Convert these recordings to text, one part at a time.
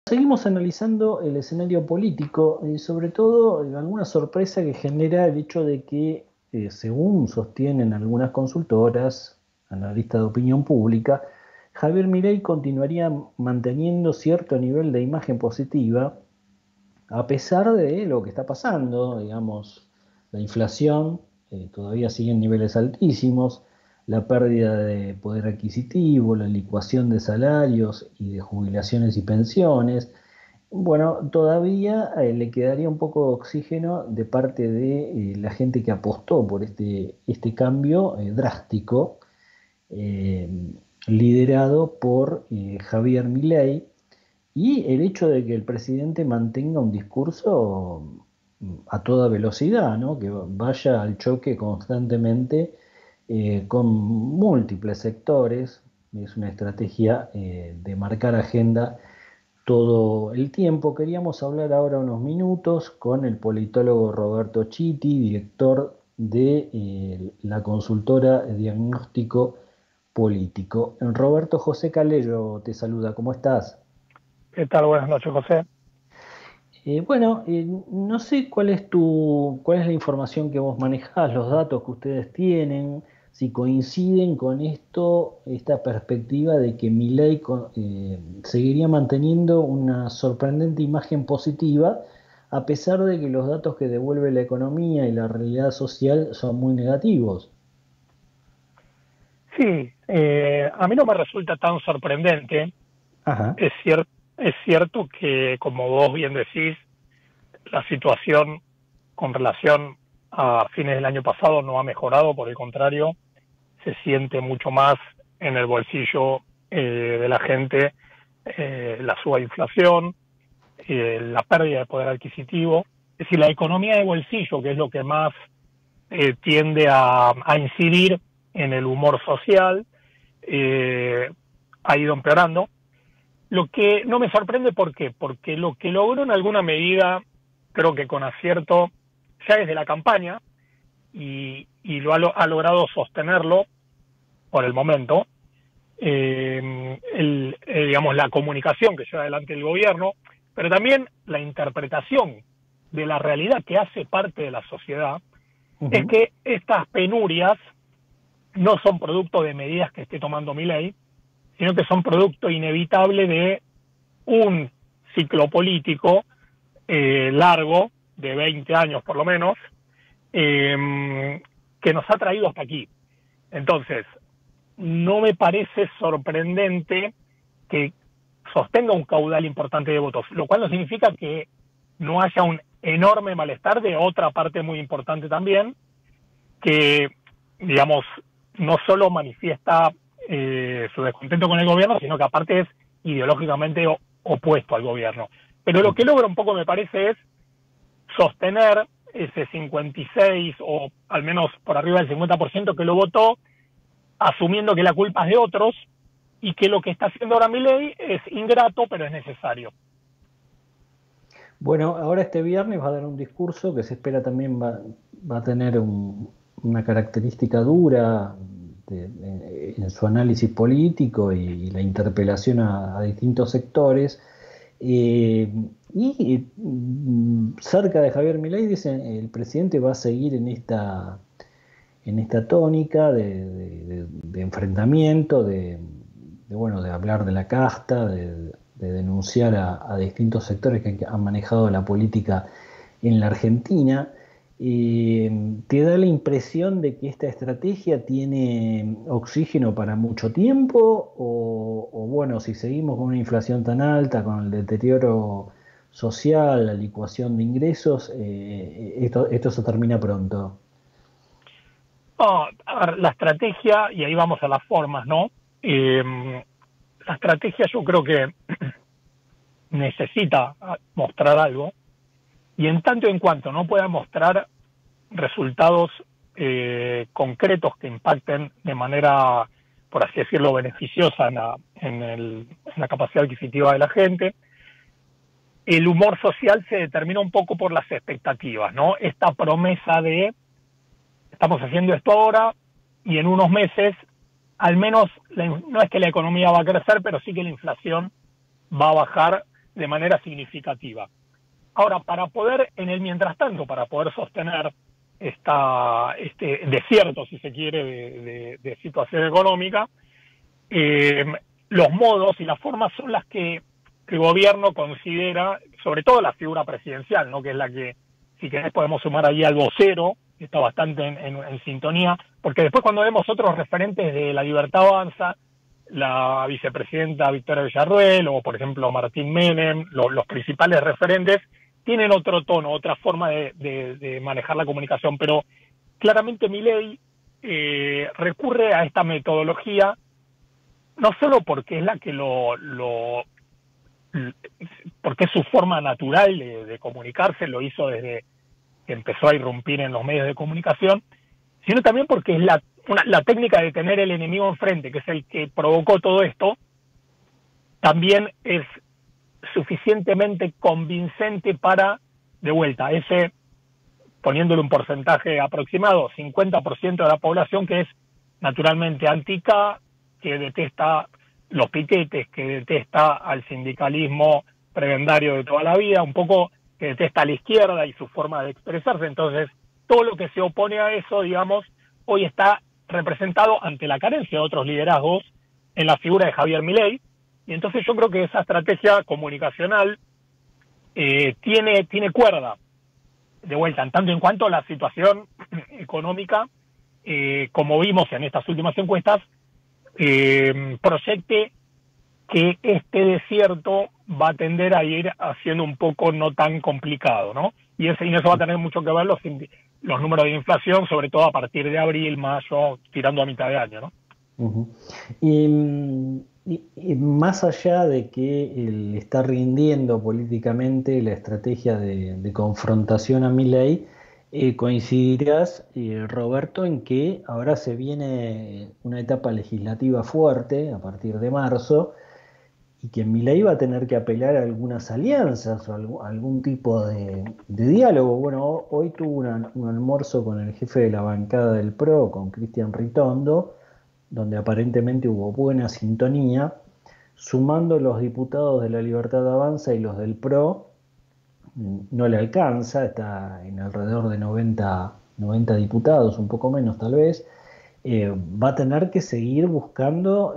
Seguimos analizando el escenario político, sobre todo alguna sorpresa que genera el hecho de que, según sostienen algunas consultoras, analistas de opinión pública, Javier Milei continuaría manteniendo cierto nivel de imagen positiva a pesar de lo que está pasando, digamos, la inflación todavía sigue en niveles altísimos, la pérdida de poder adquisitivo, la licuación de salarios y de jubilaciones y pensiones. Bueno, todavía le quedaría un poco de oxígeno de parte de la gente que apostó por este cambio drástico, eh, liderado por Javier Milei, y el hecho de que el presidente mantenga un discurso a toda velocidad, ¿no? Que vaya al choque constantemente con múltiples sectores. Es una estrategia de marcar agenda todo el tiempo. Queríamos hablar ahora unos minutos con el politólogo Roberto Chiti, director de la consultora de diagnóstico político. Roberto, José Calello te saluda, ¿cómo estás? ¿Qué tal? Buenas noches, José. No sé cuál es la información que vos manejás, los datos que ustedes tienen, si coinciden con esta perspectiva de que Milei seguiría manteniendo una sorprendente imagen positiva, a pesar de que los datos que devuelve la economía y la realidad social son muy negativos. Sí, a mí no me resulta tan sorprendente. Ajá. Es cierto que, como vos bien decís, la situación con relación a fines del año pasado no ha mejorado, por el contrario, se siente mucho más en el bolsillo de la gente la suba de inflación, la pérdida de poder adquisitivo. Es decir, la economía de bolsillo, que es lo que más tiende a incidir en el humor social, eh, ha ido empeorando. Lo que no me sorprende, ¿por qué? Porque lo que logró en alguna medida, creo que con acierto, ya desde la campaña, y ha logrado sostenerlo por el momento, digamos, la comunicación que lleva adelante el gobierno, pero también la interpretación de la realidad que hace parte de la sociedad, es Ujú. que estas penurias no son producto de medidas que esté tomando Milei, sino que son producto inevitable de un ciclo político largo, de 20 años por lo menos, que nos ha traído hasta aquí. Entonces, no me parece sorprendente que sostenga un caudal importante de votos, lo cual no significa que no haya un enorme malestar de otra parte muy importante también, que, digamos, no solo manifiesta su descontento con el gobierno, sino que aparte es ideológicamente opuesto al gobierno. Pero lo que logra un poco, me parece, es sostener ese 56 o al menos por arriba del 50% que lo votó, asumiendo que la culpa es de otros y que lo que está haciendo ahora Milei es ingrato, pero es necesario. Bueno, ahora este viernes va a dar un discurso que se espera también va a tener una característica dura en su análisis político y la interpelación a distintos sectores. Eh, Cerca de Javier Milei dicen el presidente va a seguir en esta tónica de enfrentamiento, bueno, de hablar de la casta, de denunciar a distintos sectores que han manejado la política en la Argentina. ¿Te da la impresión de que esta estrategia tiene oxígeno para mucho tiempo? Bueno, si seguimos con una inflación tan alta, con el deterioro social, la licuación de ingresos, esto se termina pronto? Oh, a ver, la estrategia, y ahí vamos a las formas, ¿no? La estrategia yo creo que necesita mostrar algo, y en tanto en cuanto no pueda mostrar resultados concretos que impacten de manera, por así decirlo, beneficiosa en la capacidad adquisitiva de la gente, el humor social se determina un poco por las expectativas, ¿no? Esta promesa de estamos haciendo esto ahora y en unos meses, al menos, no es que la economía va a crecer, pero sí que la inflación va a bajar de manera significativa. Ahora, para poder, en el mientras tanto, para poder sostener este desierto, si se quiere, de situación económica, los modos y las formas son las que el gobierno considera, sobre todo la figura presidencial, ¿no? Que es la que, si querés, podemos sumar ahí al vocero, que está bastante en sintonía, porque después cuando vemos otros referentes de La Libertad Avanza, la vicepresidenta Victoria Villarruel o, por ejemplo, Martín Menem, los principales referentes, tienen otro tono, otra forma de manejar la comunicación, pero claramente Milei recurre a esta metodología, no solo porque es la que porque es su forma natural de comunicarse, lo hizo desde que empezó a irrumpir en los medios de comunicación, sino también porque es la técnica de tener el enemigo enfrente, que es el que provocó todo esto, también es suficientemente convincente para, de vuelta, poniéndole un porcentaje aproximado, 50% de la población que es naturalmente anti-K, que detesta los piquetes, que detesta al sindicalismo prebendario de toda la vida, un poco que detesta a la izquierda y su forma de expresarse. Entonces, todo lo que se opone a eso, digamos, hoy está representado ante la carencia de otros liderazgos en la figura de Javier Milei. Y entonces yo creo que esa estrategia comunicacional tiene cuerda, de vuelta, en tanto en cuanto la situación económica, como vimos en estas últimas encuestas, proyecte que este desierto va a tender a ir haciendo un poco no tan complicado, ¿no? Y eso va a tener mucho que ver los números de inflación, sobre todo a partir de abril, mayo, tirando a mitad de año, ¿no? Uh-huh. Y más allá de que él está rindiendo políticamente la estrategia de confrontación a Milei, coincidirás, Roberto, en que ahora se viene una etapa legislativa fuerte a partir de marzo y que Milei va a tener que apelar a algunas alianzas o algún tipo de diálogo. Bueno, hoy tuvo un almuerzo con el jefe de la bancada del PRO, con Cristian Ritondo, donde aparentemente hubo buena sintonía, sumando los diputados de La Libertad Avanza y los del PRO, no le alcanza, está en alrededor de 90 diputados, un poco menos tal vez. Va a tener que seguir buscando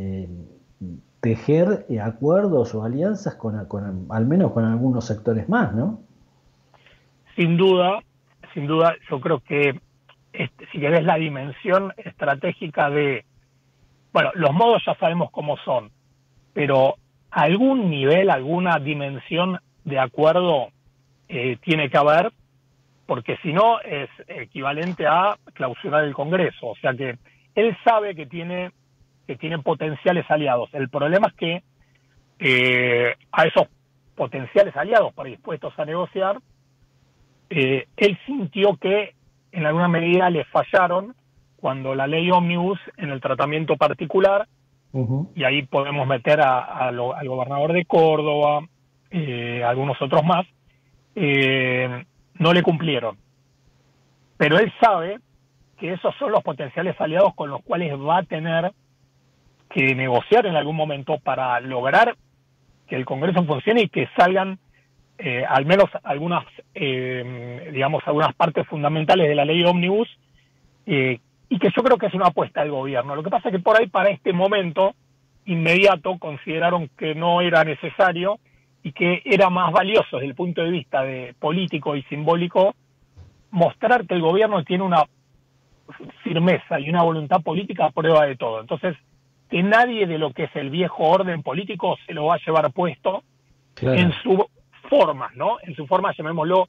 tejer acuerdos o alianzas al menos con algunos sectores más, ¿no? Sin duda, yo creo que si querés la dimensión estratégica bueno, los modos ya sabemos cómo son, pero algún nivel, alguna dimensión de acuerdo tiene que haber, porque si no es equivalente a clausurar el Congreso. O sea que él sabe que tiene potenciales aliados. El problema es que a esos potenciales aliados predispuestos a negociar, él sintió que en alguna medida le fallaron cuando la ley Ómnibus en el tratamiento particular, y ahí podemos meter al gobernador de Córdoba, algunos otros más, no le cumplieron. Pero él sabe que esos son los potenciales aliados con los cuales va a tener que negociar en algún momento para lograr que el Congreso funcione y que salgan al menos algunas partes fundamentales de la ley Ómnibus, y que yo creo que es una apuesta del gobierno. Lo que pasa es que por ahí para este momento inmediato consideraron que no era necesario y que era más valioso desde el punto de vista político y simbólico mostrar que el gobierno tiene una firmeza y una voluntad política a prueba de todo. Entonces, que nadie de lo que es el viejo orden político se lo va a llevar puesto, claro, en su forma, ¿no? En su forma, llamémoslo,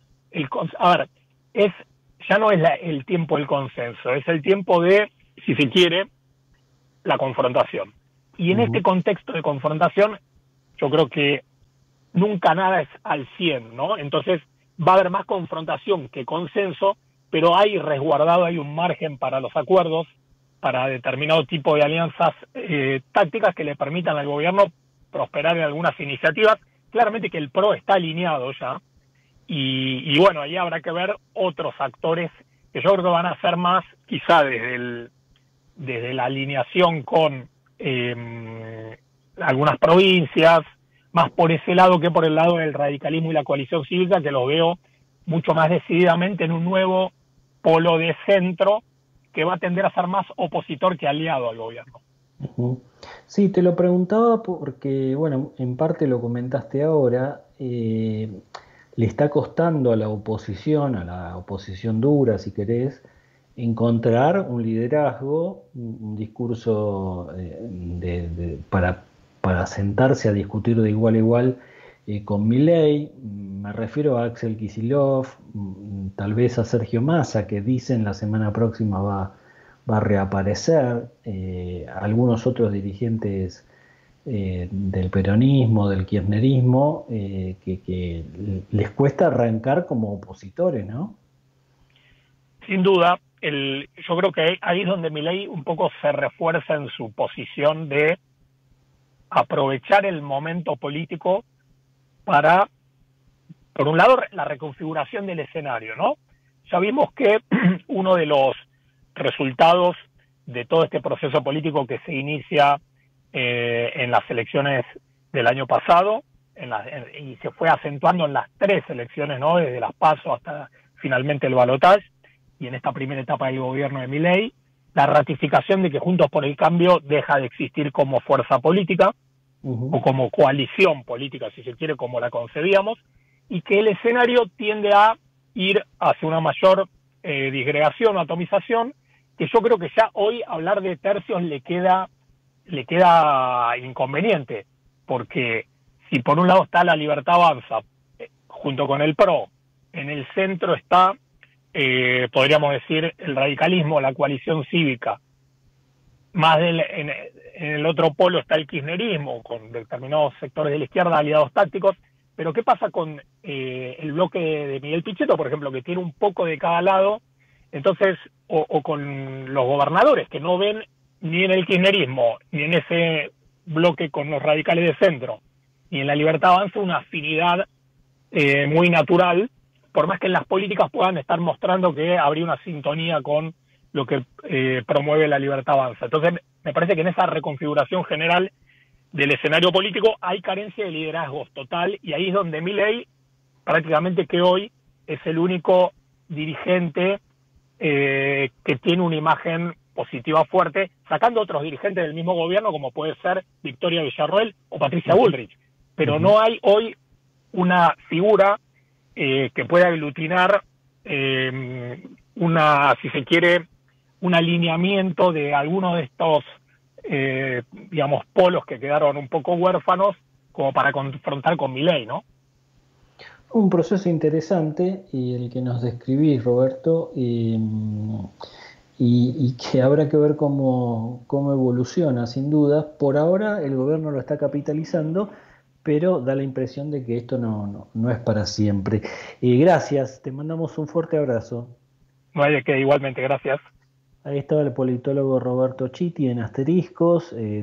ya no es el tiempo del consenso, es el tiempo de, si se quiere, la confrontación. Y en este contexto de confrontación, yo creo que nunca nada es al 100, ¿no? Entonces va a haber más confrontación que consenso, pero hay resguardado, hay un margen para los acuerdos, para determinado tipo de alianzas tácticas que le permitan al gobierno prosperar en algunas iniciativas. Claramente que el PRO está alineado ya, y bueno, ahí habrá que ver otros actores que yo creo que van a ser más, quizá desde la alineación con algunas provincias, más por ese lado que por el lado del radicalismo y la coalición cívica, que lo veo mucho más decididamente en un nuevo polo de centro que va a tender a ser más opositor que aliado al gobierno. Ujú. Sí, te lo preguntaba porque, bueno, en parte lo comentaste ahora, le está costando a la oposición dura, si querés, encontrar un liderazgo, un discurso para sentarse a discutir de igual a igual con Milei. Me refiero a Axel Kicillof, tal vez a Sergio Massa, que dicen la semana próxima va a reaparecer, algunos otros dirigentes del peronismo, del kirchnerismo, que les cuesta arrancar como opositores, ¿no? Sin duda, yo creo que ahí es donde Milei un poco se refuerza en su posición de aprovechar el momento político para, por un lado, la reconfiguración del escenario, ¿no? Ya vimos que uno de los resultados de todo este proceso político que se inicia en las elecciones del año pasado y se fue acentuando en las 3 elecciones, ¿no? Desde las PASO hasta finalmente el balotaje, y en esta primera etapa del gobierno de Milei, la ratificación de que Juntos por el Cambio deja de existir como fuerza política, o como coalición política, si se quiere, como la concebíamos, y que el escenario tiende a ir hacia una mayor disgregación o atomización, que yo creo que ya hoy hablar de tercios le queda inconveniente, porque si por un lado está la Libertad Avanza, junto con el PRO, en el centro está, podríamos decir, el radicalismo, la coalición cívica, más en el otro polo está el kirchnerismo, con determinados sectores de la izquierda, aliados tácticos. Pero ¿qué pasa con el bloque de Miguel Pichetto, por ejemplo, que tiene un poco de cada lado? Entonces, o con los gobernadores, que no ven ni en el kirchnerismo, ni en ese bloque con los radicales de centro, ni en la Libertad Avanza, una afinidad muy natural, por más que en las políticas puedan estar mostrando que habría una sintonía con lo que promueve la Libertad Avanza. Entonces, me parece que en esa reconfiguración general del escenario político hay carencia de liderazgos total, y ahí es donde Milei, prácticamente que hoy, es el único dirigente que tiene una imagen positiva fuerte, sacando otros dirigentes del mismo gobierno, como puede ser Victoria Villarroel o Patricia Bullrich. Pero no hay hoy una figura que pueda aglutinar si se quiere, un alineamiento de algunos de estos, digamos, polos que quedaron un poco huérfanos, como para confrontar con Milei, ¿no? Un proceso interesante y el que nos describís, Roberto, y que habrá que ver cómo evoluciona, sin duda. Por ahora el gobierno lo está capitalizando, pero da la impresión de que esto no es para siempre. Gracias, te mandamos un fuerte abrazo. No hay de qué, igualmente, gracias. Ahí estaba el politólogo Roberto Chiti en Asteriscos,